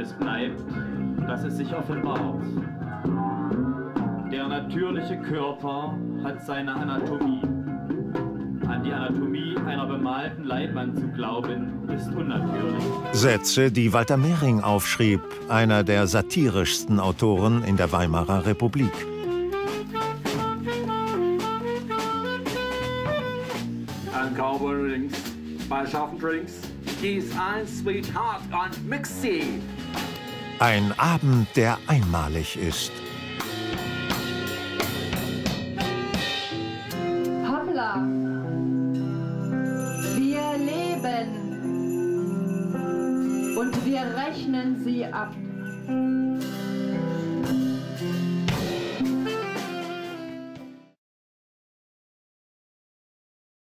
es bleibt, dass es sich offenbart. Der natürliche Körper hat seine Anatomie. An die Anatomie einer bemalten Leinwand zu glauben, ist unnatürlich. Sätze, die Walter Mehring aufschrieb, einer der satirischsten Autoren in der Weimarer Republik. Ein Cowboy Drinks, bei scharfen Drinks, ist ein Sweetheart und Mixi. Ein Abend, der einmalig ist. Hoppla! Wir leben und wir rechnen sie ab.